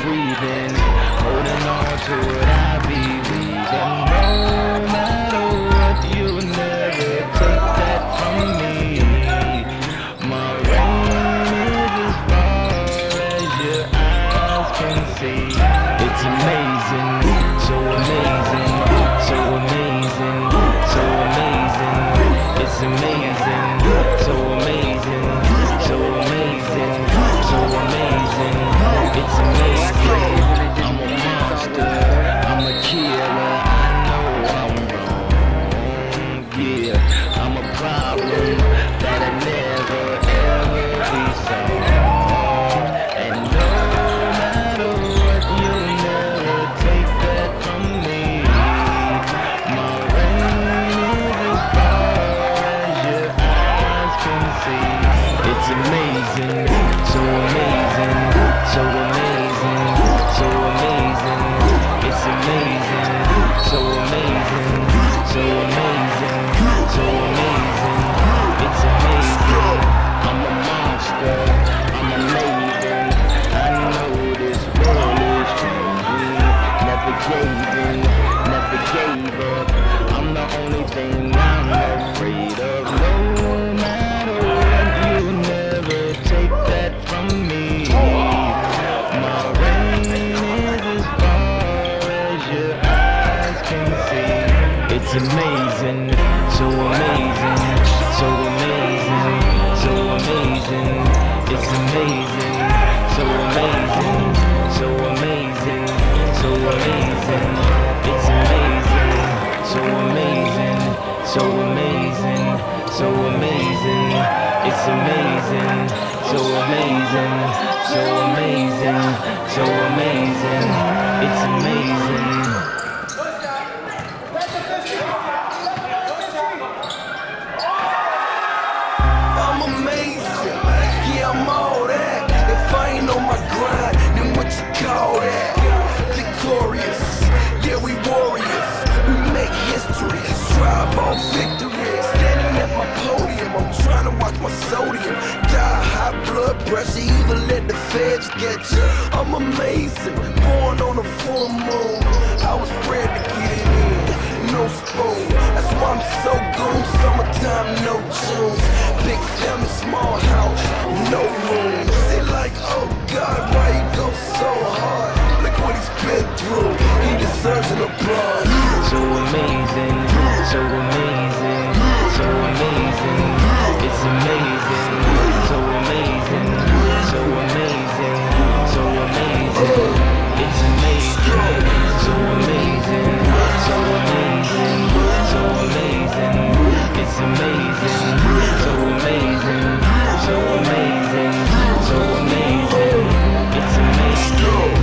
breathing, holding on to what I believe. And no matter what, you'll never take that from me. My rain is as far as your eyes can see. It's amazing, so amazing, so amazing, so amazing. It's amazing, so amazing, so amazing, so amazing. It's amazing. I'm a monster, I'm a killer. I know I'm wrong. Yeah, I'm a problem that'll never ever be solved. And no matter what, you'll never take that from me. My rain is as far as your eyes can see. It's amazing, so amazing, so amazing, so amazing. It's amazing, so amazing, so amazing, so amazing. It's amazing. I'm a monster, I'm a maiden. I know this world is changing. Never gave in, never gave up. I'm the only thing I'm afraid of. No matter what, you'll never take that from me. My rain is as far as your eyes can see. It's amazing, so amazing, so amazing, so amazing. It's amazing, so amazing, so amazing, so amazing. It's amazing, so amazing, so amazing, so amazing. It's amazing, so amazing, so amazing, so amazing. It's amazing. I'm amazing, yeah, I'm all that. If I ain't on my grind, then what you call that? Victorious, yeah, we warriors. We make history, strive on victory. Standing at my podium, I'm trying to watch my sodium. Die high blood pressure, either let the feds get you. I'm amazing, born on a full moon. I was bred to get it in, no spoon. That's why I'm so goon, summertime, no Junes. Big family, small house, no room. They like, oh God, why he go so hard? Look what he's been through, he deserves an applause. So amazing, so amazing, so amazing. It's amazing, so amazing, so amazing, so amazing. It's amazing, so amazing, so amazing, so amazing. It's amazing, so amazing, so amazing, so amazing. It's amazing.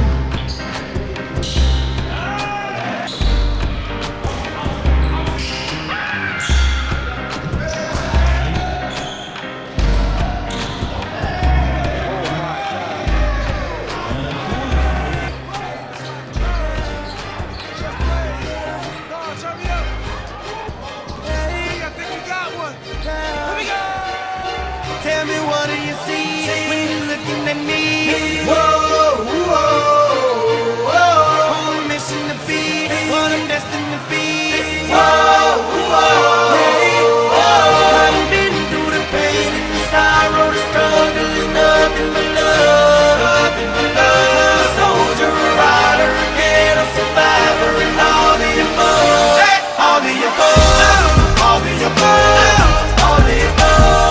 Tell me, what do you see when you're looking at me? Whoa, whoa, whoa. On a mission to be what I'm destined to be. Whoa, whoa, hey, whoa. I've been through the pain and the sorrow, the struggle is nothing but love, nothing but love. A soldier, a rider, a kid, a survivor, and all the above, all the above, all the above, all the above.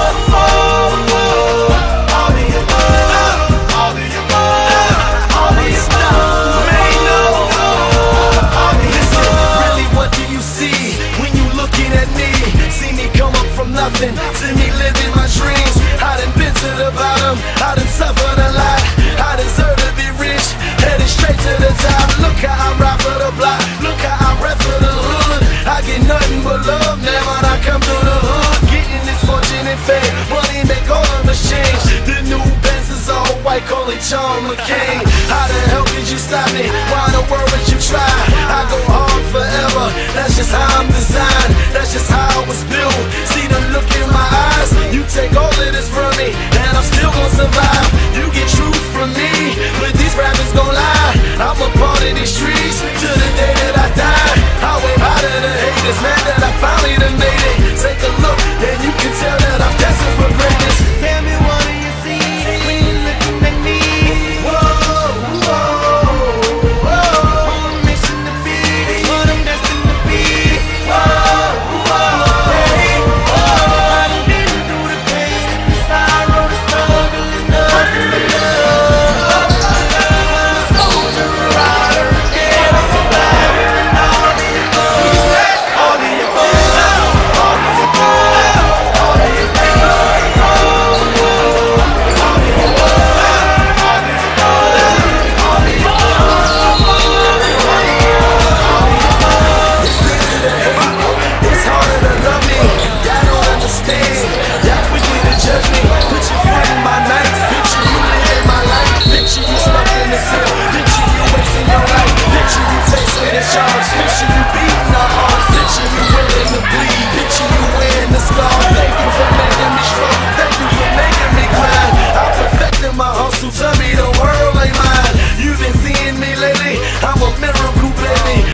Nothing to me living my dreams. I done been to the bottom, I done suffered a lot. I deserve to be rich, headed straight to the top. Look how I ride for the block, look how I rap for the hood. I get nothing but love now when I come through the hood. Getting this fortune and fame, money make all of us change. The new Benz is all white, call it John McCain. How the hell could you stop me? Why in the world would you try? I go hard forever, that's just how I'm designed. That's just how I was built. See the look in my eyes, you take all of this from me, and